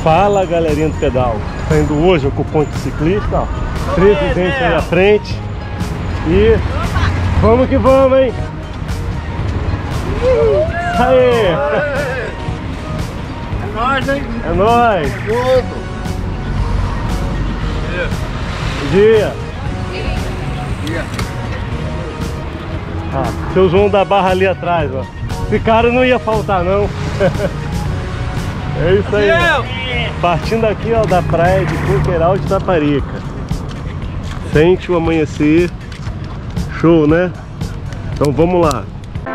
Fala, galerinha do pedal. Saindo hoje com o ponto ciclista, ó. 13 dentes aí à frente. E vamos que vamos, hein? Aê! É nóis, hein? É nóis! Tudo! Dia! Ah, seu João da Barra ali atrás, ó. Esse cara não ia faltar, não. É isso aí, ó. Partindo aqui, ó, da praia de Coqueiral de Taparica. Sente o amanhecer. Show, né? Então vamos lá.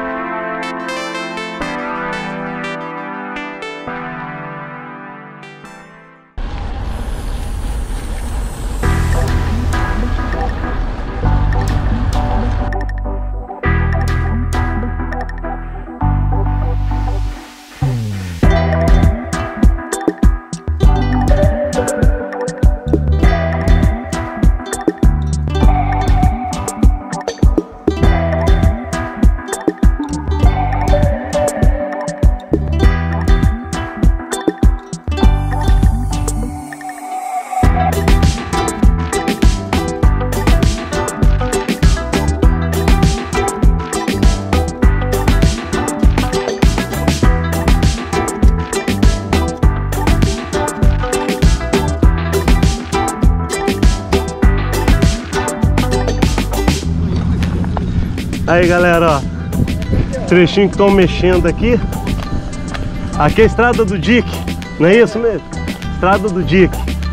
Aí, galera, ó, trechinho que estão mexendo aqui. Aqui é a estrada do Dique, não é isso mesmo? Estrada do Dique.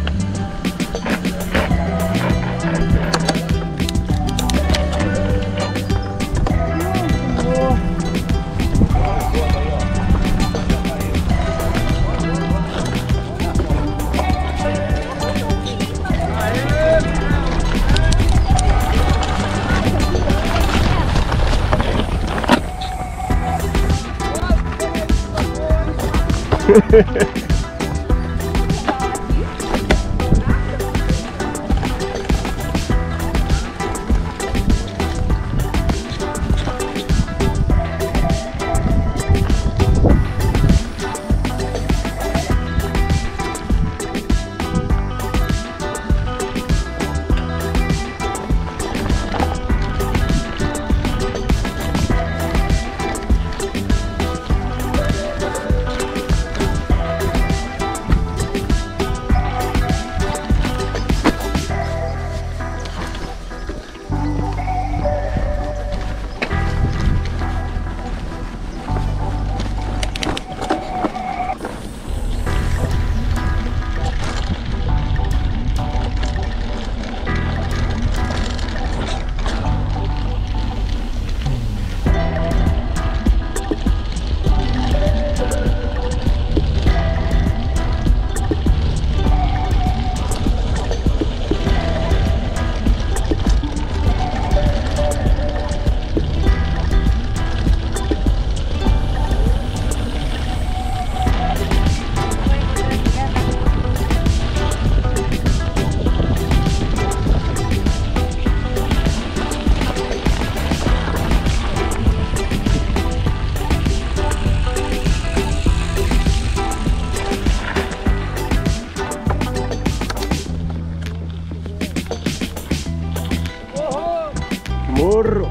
Morro,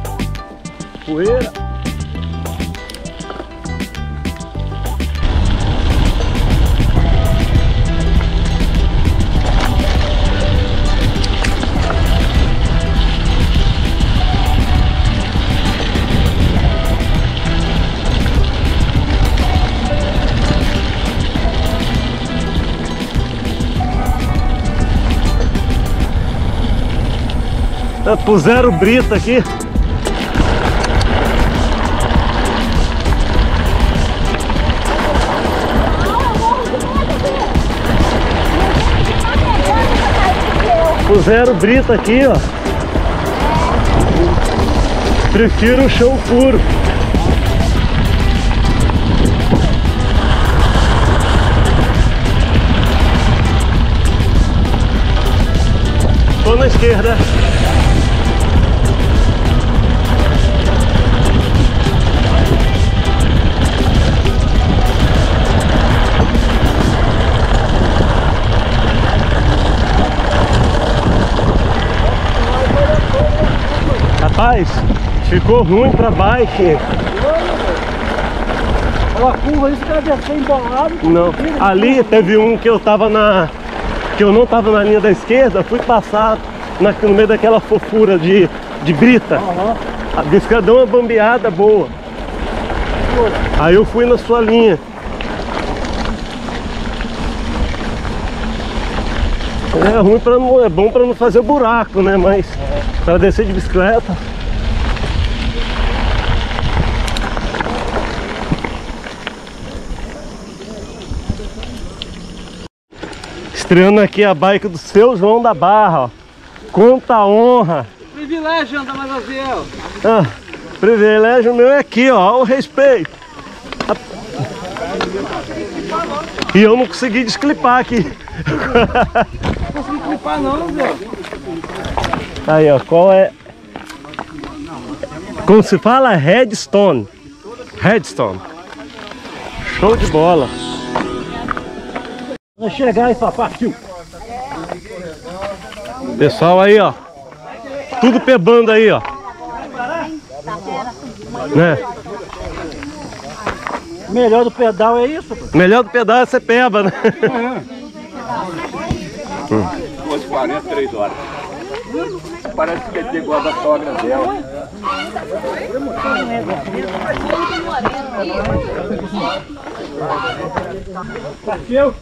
poeira. Puseram brita aqui. Puseram brita aqui, ó. Prefiro o chão puro. Tô na esquerda. Rapaz, ficou ruim pra bike. Olha a curva, isso que ela desceu embolado. Não, ali teve um que eu tava que eu não tava na linha da esquerda, fui passar no meio daquela fofura de brita. A bicicleta deu uma bambeada boa. Aí eu fui na sua linha. É ruim para não, é bom para não fazer buraco, né? Mas para descer de bicicleta. Estreando aqui a bike do seu João da Barra, ó. Quanta honra! Privilégio andar mais Aziel. Ah, privilégio meu é aqui, ó, o respeito. E eu não consegui desclipar aqui. Não consegui clipar não, Zé. Aí, ó, qual é? Como se fala? Redstone. Redstone. Show de bola. Vamos chegar e partiu. Pessoal aí, ó. Tudo pebando aí, ó. Né? Melhor do pedal é isso, pô? Melhor do pedal é ser peba, né? 2h43 horas. Parece que é igual a da sogra dela. Partiu?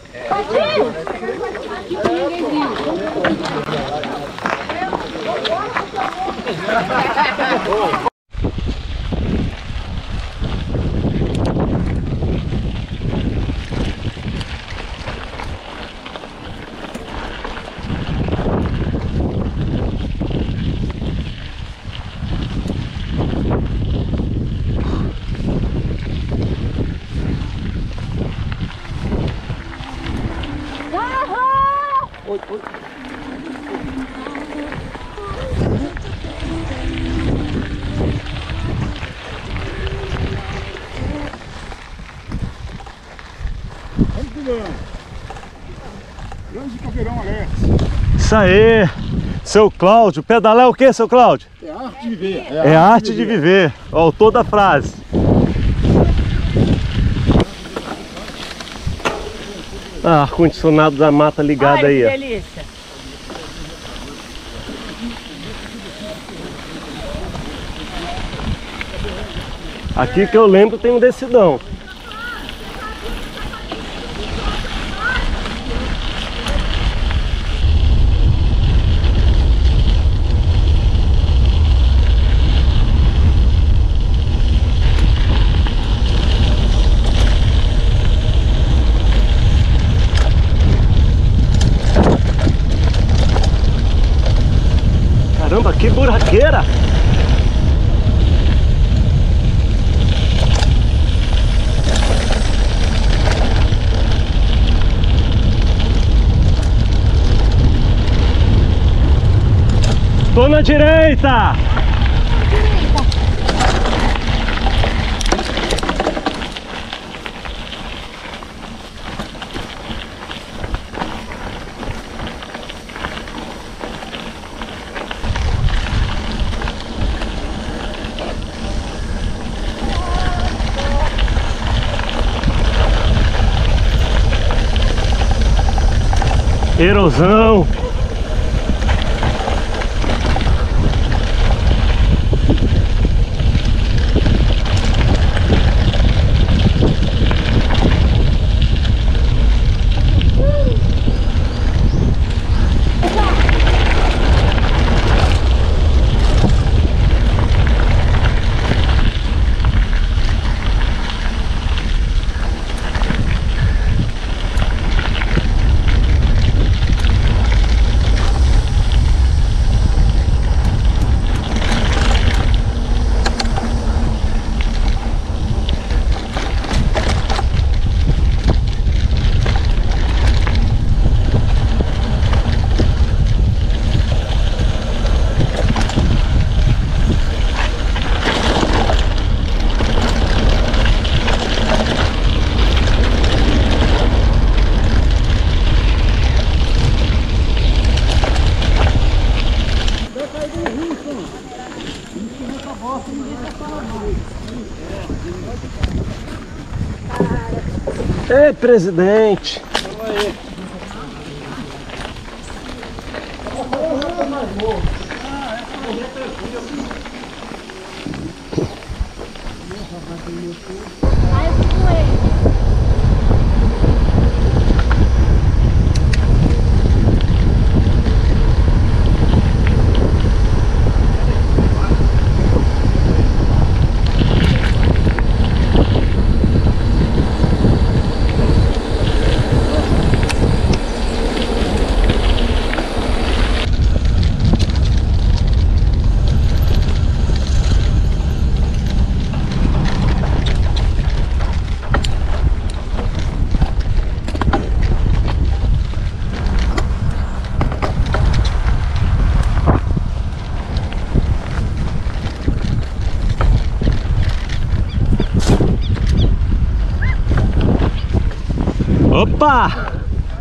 Grande Caveirão Alex. Isso aí. Seu Cláudio. Pedalar é o que, seu Cláudio? É a arte de viver. É a arte de viver. O autor da frase. Ah, ar-condicionado da mata ligado aí, ó. Que delícia. Aqui que eu lembro tem um decidão. Caramba, que buraqueira! Tô na direita! Erosão. presidente. Opa!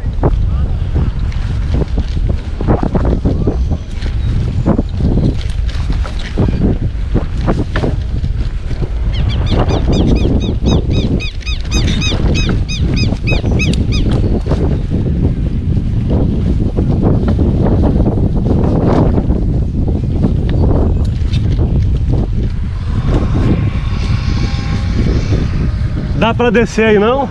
Dá pra descer aí não?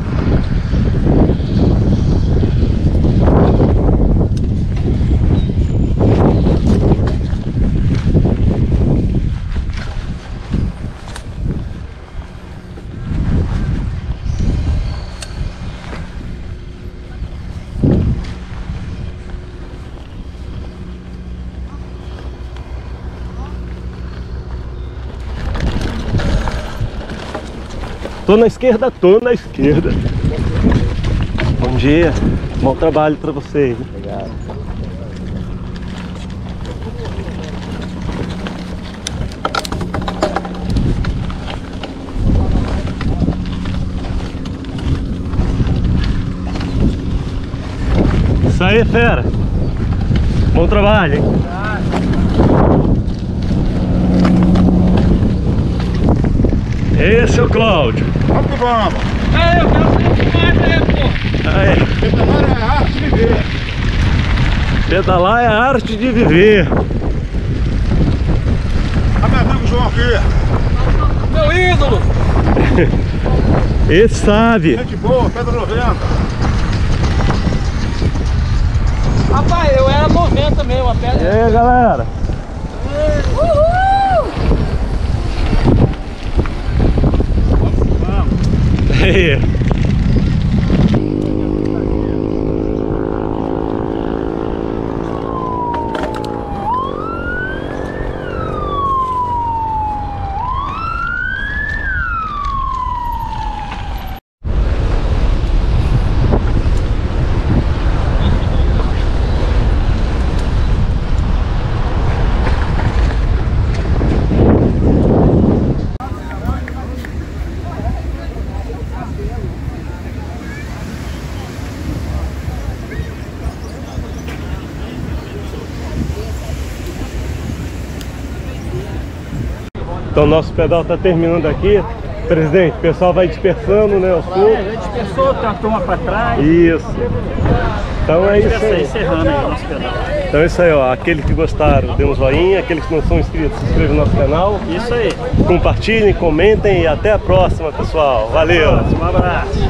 Tô na esquerda, tô na esquerda. Bom dia, bom trabalho pra vocês. Obrigado. Isso aí, fera. Bom trabalho, hein? Esse é o Cláudio. Vamos que vamos. Eu quero ser pô. Aí. Pedalar é a arte de viver. Pedalar é a arte de viver. Olha meu amigo João aqui. Meu ídolo. Esse sabe. Gente boa, pedra 90. Rapaz, eu era 90 mesmo, a E pedra. aí, galera? Uhul! Aí. Então nosso pedal está terminando aqui. Presidente, o pessoal vai dispersando, né, aos poucos. Já dispersou, tem uma turma pra trás. Isso. Então é isso aí. Encerrando aí o nosso pedal. Então é isso aí, ó. Aqueles que gostaram, dê um joinha. Aqueles que não são inscritos, se inscrevam no nosso canal. Isso aí. Compartilhem, comentem e até a próxima, pessoal. Valeu! Um abraço.